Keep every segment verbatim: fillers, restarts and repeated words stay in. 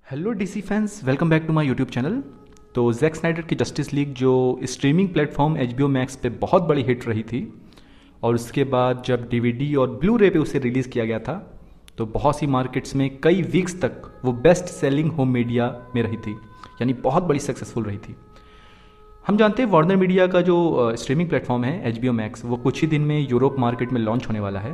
Hello DC fans, welcome back to my YouTube channel. तो Zack Snyder की Justice League जो streaming platform H B O Max पे बहुत बड़ी hit रही थी और उसके बाद जब डीवीडी और ब्लू रे पे उसे रिलीज़ किया गया था तो बहुत सी मार्केट्स में कई वीक्स तक वो बेस्ट सेलिंग होम मीडिया में रही थी, यानी बहुत बड़ी सक्सेसफुल रही थी। हम जानते हैं वार्नर मीडिया का जो स्ट्रीमिंग प्लेटफॉर्म है एच बी ओ मैक्स, वो कुछ ही दिन में यूरोप मार्केट में लॉन्च होने वाला है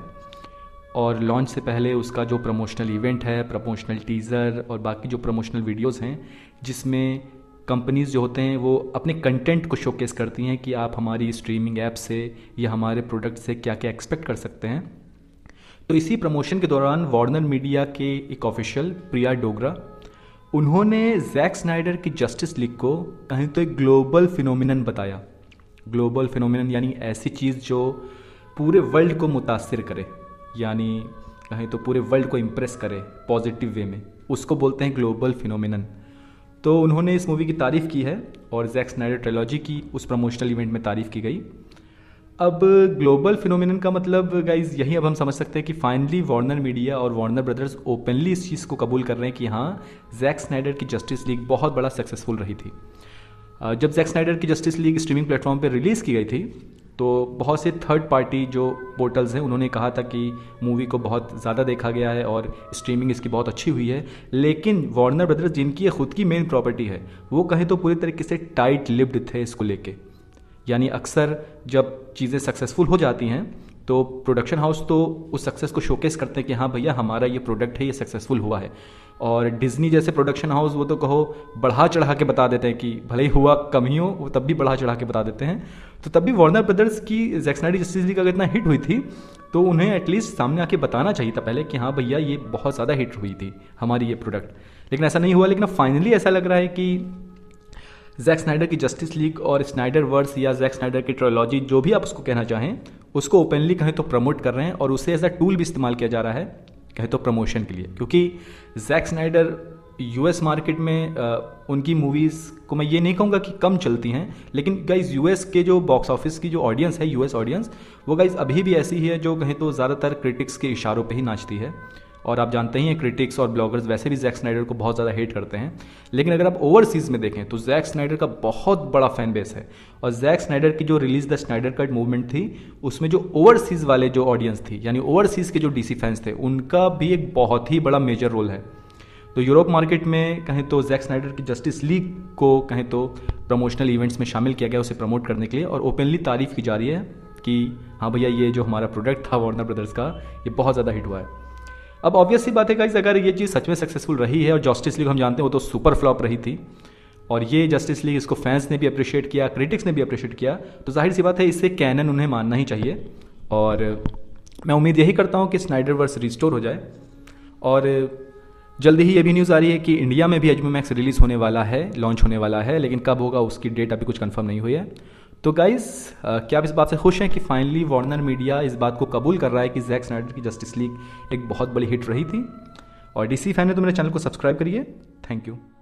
और लॉन्च से पहले उसका जो प्रमोशनल इवेंट है, प्रमोशनल टीज़र और बाकी जो प्रमोशनल वीडियोस हैं जिसमें कंपनीज़ जो होते हैं वो अपने कंटेंट को शोकेस करती हैं कि आप हमारी स्ट्रीमिंग ऐप से या हमारे प्रोडक्ट से क्या क्या एक्सपेक्ट कर सकते हैं। तो इसी प्रमोशन के दौरान वार्नर मीडिया के एक ऑफिशियल प्रिया डोगरा, उन्होंने जैक स्नाइडर की जस्टिस लीग को कहीं तो एक ग्लोबल फिनोमिनन बताया। ग्लोबल फिनोमिनन यानी ऐसी चीज़ जो पूरे वर्ल्ड को मुतासिर करे, यानी कहें तो पूरे वर्ल्ड को इम्प्रेस करे पॉजिटिव वे में, उसको बोलते हैं ग्लोबल फिनोमिनन। तो उन्होंने इस मूवी की तारीफ़ की है और जैक स्नाइडर ट्रिलॉजी की उस प्रमोशनल इवेंट में तारीफ़ की गई। अब ग्लोबल फिनोमिनन का मतलब गाइज यही अब हम समझ सकते हैं कि फाइनली वार्नर मीडिया और वार्नर ब्रदर्स ओपनली इस चीज़ को कबूल कर रहे हैं कि हाँ, जैक स्नाइडर की जस्टिस लीग बहुत बड़ा सक्सेसफुल रही थी। जब जैक स्नाइडर की जस्टिस लीग स्ट्रीमिंग प्लेटफॉर्म पर रिलीज़ की गई थी तो बहुत से थर्ड पार्टी जो पोर्टल्स हैं उन्होंने कहा था कि मूवी को बहुत ज़्यादा देखा गया है और स्ट्रीमिंग इसकी बहुत अच्छी हुई है, लेकिन वार्नर ब्रदर्स जिनकी ये खुद की मेन प्रॉपर्टी है वो कहें तो पूरी तरीके से टाइट लिप्ड थे इसको लेके। यानी अक्सर जब चीज़ें सक्सेसफुल हो जाती हैं तो प्रोडक्शन हाउस तो उस सक्सेस को शोकेस करते हैं कि हाँ भैया हमारा ये प्रोडक्ट है, ये सक्सेसफुल हुआ है। और डिज्नी जैसे प्रोडक्शन हाउस वो तो कहो बढ़ा चढ़ा के बता देते हैं कि भले ही हुआ कम ही हो, वो तब भी बढ़ा चढ़ा के बता देते हैं। तो तब भी वार्नर ब्रदर्स की जैक स्नाइडर जस्टिस लीग अगर इतना हिट हुई थी तो उन्हें एटलीस्ट सामने आके बताना चाहिए था पहले कि हाँ भैया ये बहुत ज़्यादा हिट हुई थी हमारी ये प्रोडक्ट, लेकिन ऐसा नहीं हुआ। लेकिन फाइनली ऐसा लग रहा है कि जैक स्नाइडर की जस्टिस लीग और स्नाइडर वर्स या जैक स्नाइडर की ट्रिलॉजी, जो भी आप उसको कहना चाहें, उसको ओपनली कहें तो प्रमोट कर रहे हैं और उसे एज अ टूल भी इस्तेमाल किया जा रहा है कहें तो प्रमोशन के लिए। क्योंकि जैक स्नाइडर यूएस मार्केट में आ, उनकी मूवीज़ को मैं ये नहीं कहूँगा कि कम चलती हैं, लेकिन गाइज यूएस के जो बॉक्स ऑफिस की जो ऑडियंस है, यूएस ऑडियंस, वो गाइज अभी भी ऐसी ही है जो कहें तो ज़्यादातर क्रिटिक्स के इशारों पे ही नाचती है। और आप जानते ही हैं क्रिटिक्स और ब्लॉगर्स वैसे भी जैक स्नाइडर को बहुत ज़्यादा हेट करते हैं। लेकिन अगर आप ओवरसीज़ में देखें तो जैक स्नाइडर का बहुत बड़ा फैन बेस है और जैक स्नाइडर की जो release the Snyder cut movement थी उसमें जो ओवरसीज़ वाले जो ऑडियंस थी, यानी ओवरसीज़ के जो डीसी फैंस थे, उनका भी एक बहुत ही बड़ा मेजर रोल है। तो यूरोप मार्केट में कहें तो जैक स्नाइडर की जस्टिस लीग को कहें तो प्रमोशनल इवेंट्स में शामिल किया गया उसे प्रमोट करने के लिए, और ओपनली तारीफ़ की जा रही है कि हाँ भैया ये जो हमारा प्रोडक्ट था वार्नर ब्रदर्स का, ये बहुत ज़्यादा हिट हुआ है। अब ऑब्वियस सी बात है गाइस, अगर ये चीज़ सच में सक्सेसफुल रही है और जस्टिस लीग हम जानते हैं वो तो सुपर फ्लॉप रही थी और ये जस्टिस लीग इसको फैंस ने भी अप्रिशिएट किया, क्रिटिक्स ने भी अप्रिशिएट किया, तो जाहिर सी बात है इससे कैनन उन्हें मानना ही चाहिए। और मैं उम्मीद यही करता हूँ कि स्नाइडर वर्स रिस्टोर हो जाए। और जल्दी ही ये भी न्यूज़ आ रही है कि इंडिया में भी H B O Max release होने वाला है, लॉन्च होने वाला है, लेकिन कब होगा उसकी डेट अभी कुछ कंफर्म नहीं हुई है। तो गाइस, क्या आप इस बात से खुश हैं कि फाइनली वार्नर मीडिया इस बात को कबूल कर रहा है कि जैक स्नाइडर की जस्टिस लीग एक बहुत बड़ी हिट रही थी? और डीसी फैन है तो मेरे चैनल को सब्सक्राइब करिए। Thank you.